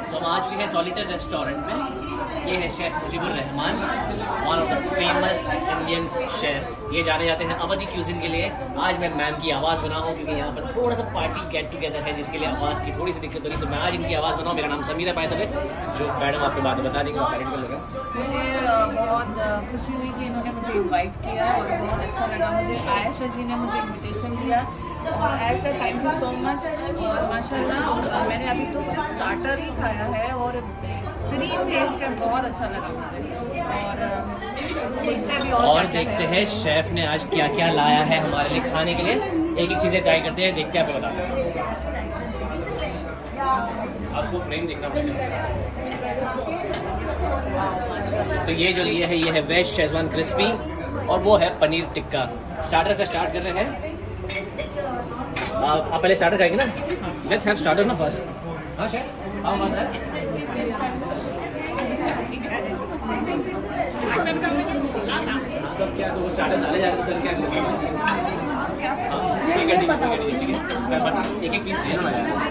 सो हम आ चुके हैं सॉलिटर रेस्टोरेंट में। ये है chef Mujibur Rahman, one of the famous Indian chef. ये जाने जाते हैं अवधी क्यूजिन के लिए। आज मैं मैम की आवाज़ बना हूँ क्योंकि यहाँ पर थोड़ा सा पार्टी गेट टुगेदर है जिसके लिए आवाज़ की थोड़ी सी दिक्कत होगी, तो मैं आज इनकी आवाज़ बनाऊँ। मेरा नाम समीर है बाय द वे, जो मैडम आपको बात बता देंगे। मुझे बहुत खुशी हुई कि इन्होंने मुझे इनवाइट किया और बहुत अच्छा लगा मुझे। आयशा जी ने मुझे इनविटेशन दिया और Ayesha thank you so much. और माशाल्लाह मैंने अभी तो सिर्फ स्टार्टर ही खाया है और बेहतरीन टेस्ट है, बहुत अच्छा लगा मुझे। और देखते हैं शेफ ने आज क्या क्या लाया है हमारे लिए खाने के लिए। एक एक चीज़ें ट्राई करते हैं, देखते हैं आपको बताते हैं। आपको फ्रेम देखना पड़ेगा। तो ये जो लिए है ये है वेज शेजवान क्रिस्पी और वो है पनीर टिक्का। स्टार्टर से स्टार्ट कर रहे हैं। आप पहले स्टार्टर खाएंगे ना? लेट्स हैव स्टार्टर ना फर्स्ट। हाँ शेफ, हाँ बात है। तो क्या तो स्टार्टर डाले जा रहे हैं सर? क्या ठीक है ठीक है ठीक है, एक एक पीस देना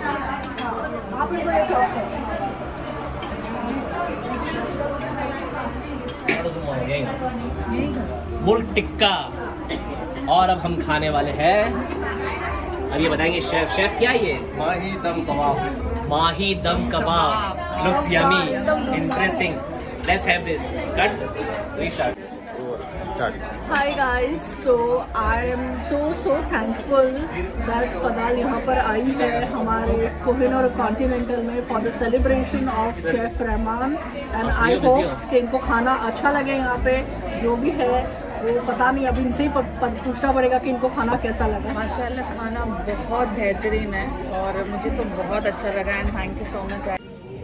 मुर्ग टिक्का। और अब हम खाने वाले हैं, अब ये बताएंगे शेफ क्या ये? माही dum kebab. Mahi dum kebab looks yummy, interesting. Let's have this. Cut, restart. Hi guys, so I am so thankful that फदाल यहाँ पर आई है हमारे कोहिनूर कॉन्टिनेंटल में for the celebration of chef Rahman and I hope कि इनको खाना अच्छा लगे। यहाँ पे जो भी है वो पता नहीं, अभी इनसे ही पूछना पड़ेगा कि इनको खाना कैसा लगा। माशाल्लाह खाना बहुत बेहतरीन है और मुझे तो बहुत अच्छा लगा and thank you so much.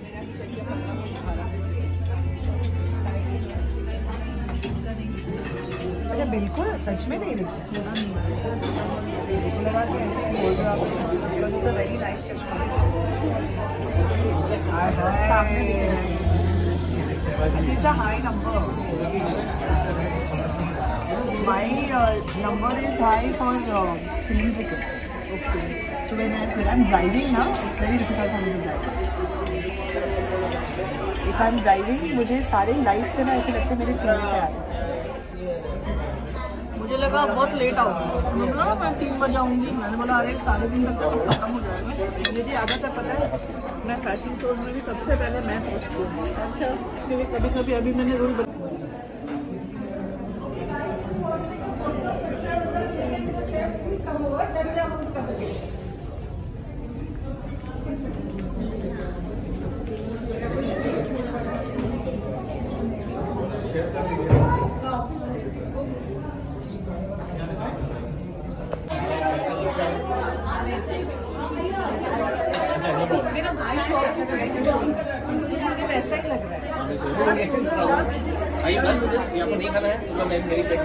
अच्छा बिल्कुल सच में नहीं high number. My number is high for filling ticket. Okay. So when I'm driving now, it's very difficult for me to drive. If I'm driving, मुझे सारे लाइट से ना ऐसे लगते मेरे चेहरे पे आ रहे। मुझे लगा बहुत लेट आऊँगा, मैं 3 बजे आऊँगी। मैंने बोला अरे 3:30 तक तो खत्म हो जाएगा। मुझे आदत है, पता है मैं फैशन शोज में भी सबसे पहले मैं पहुँचती हूँ। अच्छा, क्योंकि कभी अभी मैंने रूल ऐसा ही लग रहा है। आपको नहीं खाना है तो मैं मेरी प्लेट